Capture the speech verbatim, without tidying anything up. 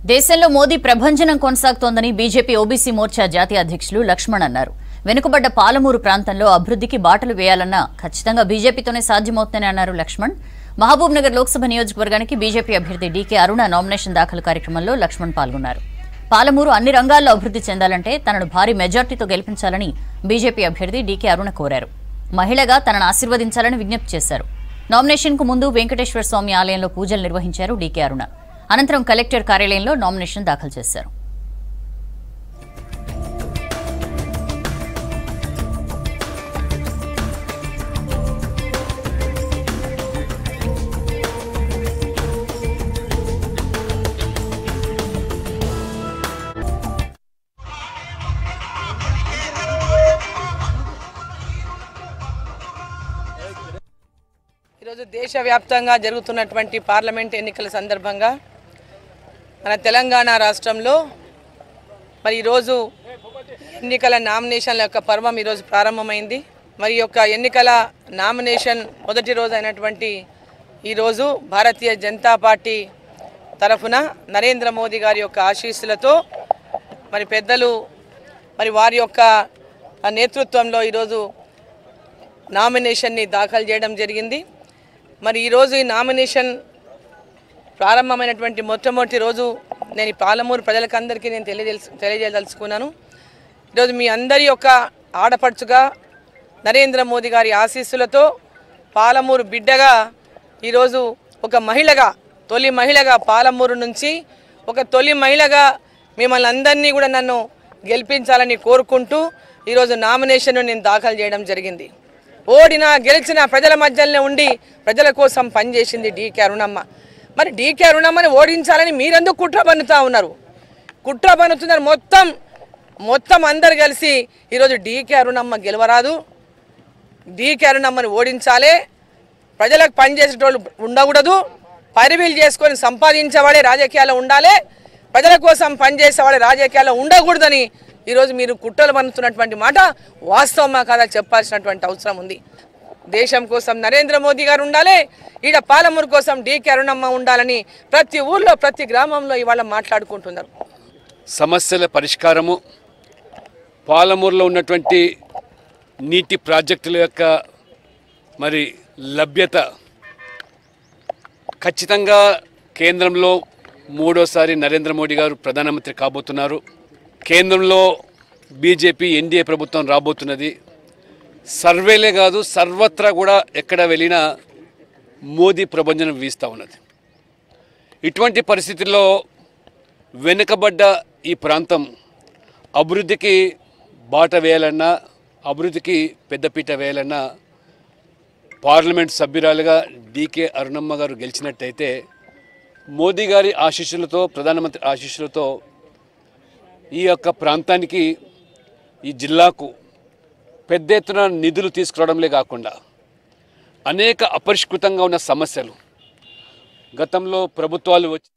దేశంలో మోదీ ప్రభంజనం కొనసాగుతోందని బీజేపీ ఓబీసీ మోర్చా జాతీయ అధ్యక్షులు లక్ష్మణ్ అన్నారు. వెనుకబడ్డ పాలమూరు ప్రాంతంలో అభివృద్ధికి బాటలు వేయాలన్నా ఖచ్చితంగా బీజేపీతోనే సాధ్యమవుతుందని అన్నారు లక్ష్మణ్. మహబూబ్ నగర్ లోక్సభ నియోజకవర్గానికి బీజేపీ అభ్యర్థి డీకే అరుణ నామినేషన్ దాఖలు కార్యక్రమంలో లక్ష్మణ్ పాల్గొన్నారు. పాలమూరు అన్ని రంగాల్లో అభివృద్ధి చెందాలంటే తనను భారీ మెజార్టీతో గెలిపించాలని బీజేపీ అభ్యర్థి డీకే అరుణ కోరారు. మహిళగా తనను ఆశీర్వదించాలని విజ్ఞప్తి చేశారు. నామినేషన్ కు ముందు వెంకటేశ్వర స్వామి ఆలయంలో పూజలు నిర్వహించారు డీకే అరుణ. అనంతరం కలెక్టర్ కార్యాలయంలో నామినేషన్ దాఖలు చేశారు. ఈరోజు దేశవ్యాప్తంగా జరుగుతున్నటువంటి పార్లమెంట్ ఎన్నికల సందర్భంగా మన తెలంగాణ రాష్ట్రంలో మరి ఈరోజు ఎన్నికల నామినేషన్ల యొక్క పర్వం ఈరోజు ప్రారంభమైంది. మరి యొక్క ఎన్నికల నామినేషన్ మొదటి రోజు అయినటువంటి ఈరోజు భారతీయ జనతా పార్టీ తరఫున నరేంద్ర మోదీ గారి యొక్క ఆశీస్సులతో మరి పెద్దలు మరి వారి యొక్క నేతృత్వంలో ఈరోజు నామినేషన్ని దాఖలు చేయడం జరిగింది. మరి ఈరోజు ఈ నామినేషన్ ప్రారంభమైనటువంటి మొట్టమొదటి రోజు నేను ఈ పాలమూరు ప్రజలకందరికీ నేను తెలియజేల్ తెలియజేయదలుచుకున్నాను. ఈరోజు మీ అందరి యొక్క ఆడపడుచుగా నరేంద్ర మోదీ గారి ఆశీస్సులతో పాలమూరు బిడ్డగా ఈరోజు ఒక మహిళగా తొలి మహిళగా పాలమూరు నుంచి ఒక తొలి మహిళగా మిమ్మల్ని అందరినీ కూడా నన్ను గెలిపించాలని కోరుకుంటూ ఈరోజు నామినేషన్ను నేను దాఖలు చేయడం జరిగింది. ఓడినా గెలిచిన ప్రజల మధ్యలోనే ఉండి ప్రజల కోసం పనిచేసింది డీకే అరుణమ్మ. మరి డీకే అరుణమ్మని ఓడించాలని మీరెందుకు కుట్ర పన్నుతా ఉన్నారు? కుట్ర పన్నుతున్నారు. మొత్తం మొత్తం అందరు కలిసి ఈరోజు డీకే అరుణమ్మ గెలవరాదు, డీకే అరుణమ్మని ఓడించాలి. ప్రజలకు పనిచేసేటోళ్ళు ఉండకూడదు, పరివీలు చేసుకొని సంపాదించేవాడే రాజకీయాల్లో ఉండాలి, ప్రజల కోసం పనిచేసేవాడే రాజకీయాల్లో ఉండకూడదని ఈరోజు మీరు కుట్రలు పన్నుతున్నటువంటి మాట వాస్తవమా కాదా చెప్పాల్సినటువంటి అవసరం ఉంది. దేశం కోసం నరేంద్ర మోదీ గారు ఉండాలి, ఈడ పాలమూరు కోసం డీకే అరుణమ్మ ఉండాలని ప్రతి ఊళ్ళో ప్రతి గ్రామంలో ఇవాళ మాట్లాడుకుంటున్నారు. సమస్యల పరిష్కారము, పాలమూరులో ఉన్నటువంటి నీటి ప్రాజెక్టుల యొక్క మరి లభ్యత ఖచ్చితంగా కేంద్రంలో మూడోసారి నరేంద్ర మోడీ గారు ప్రధానమంత్రి కాబోతున్నారు. కేంద్రంలో బీజేపీ ఎన్డీఏ ప్రభుత్వం రాబోతున్నది. సర్వేలే కాదు సర్వత్రా కూడా ఎక్కడ వెళ్ళినా మోదీ ప్రభంజనం వీస్తూ ఉన్నది. ఇటువంటి పరిస్థితుల్లో వెనుకబడ్డ ఈ ప్రాంతం అభివృద్ధికి బాట వేయాలన్నా, అభివృద్ధికి పెద్దపీట వేయాలన్నా పార్లమెంట్ సభ్యురాలుగా డీకే అరుణమ్మ గారు గెలిచినట్టయితే మోదీ గారి ఆశీస్సులతో, ప్రధానమంత్రి ఆశీస్సులతో ఈ యొక్క ప్రాంతానికి, ఈ జిల్లాకు పెద్ద ఎత్తున నిధులు తీసుకురావడంలే కాకుండా అనేక అపరిష్కృతంగా ఉన్న సమస్యలు గతంలో ప్రభుత్వాలు వచ్చి